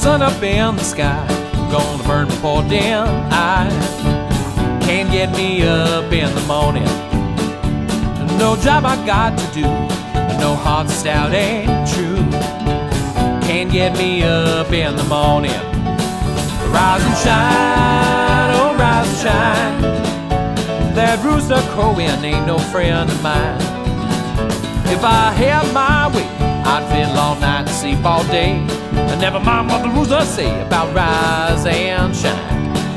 sun up in the sky, gonna burn before dim eyes. Can't get me up in the morning. No job I got to do, no heart stout and true. Can't get me up in the morning. Rise and shine, oh rise and shine. That rooster crowing ain't no friend of mine. If I had my way, I'd fiddle all night and sleep all day, and never mind what the rooster say about rise and shine.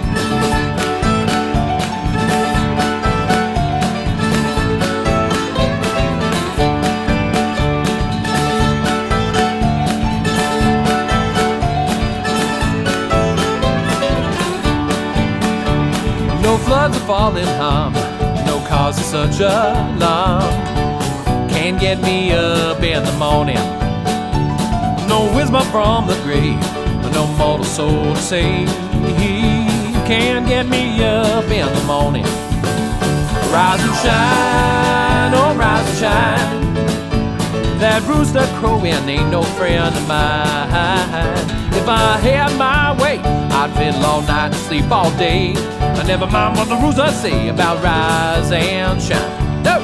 No floods are falling harm, no cause of such alarm. Can't get me up in the morning. No wisdom from the grave, no mortal soul to save. Can't get me up in the morning. Rise and shine, oh rise and shine. That rooster crowing ain't no friend of mine. If I had my way, I'd fiddle all night and sleep all day. I never mind what the rooster say about rise and shine. No!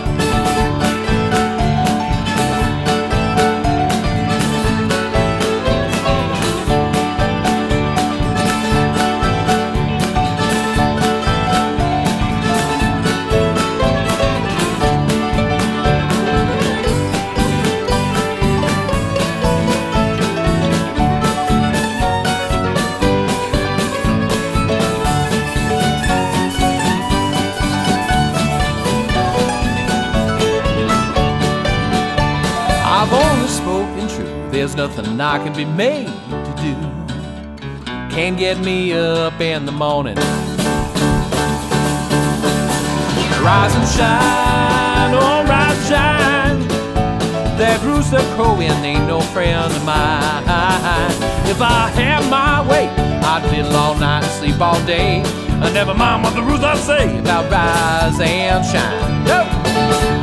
I've only spoken true, there's nothing I can be made to do. Can't get me up in the morning. Rise and shine, oh rise and shine. That rooster crowing ain't no friend of mine. If I had my way, I'd fiddle all night and sleep all day. I never mind what the rooster say about rise and shine. No!